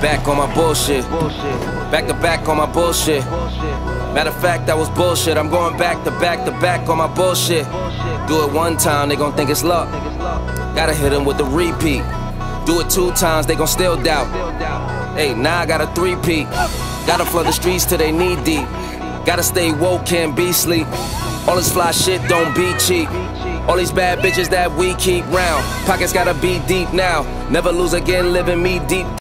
back on my bullshit. Back to back on my bullshit. Matter of fact, that was bullshit. I'm going back to back to back on my bullshit. Do it one time, they gon' think it's luck. Gotta hit them with the repeat. Do it 2 times, they gon' still doubt. Hey, now I got a 3-peat. Gotta flood the streets till they knee deep. Gotta stay woke, can't be sleep. All this fly shit don't be cheap. All these bad bitches that we keep round. Pockets gotta be deep now. Never lose again, living me deep.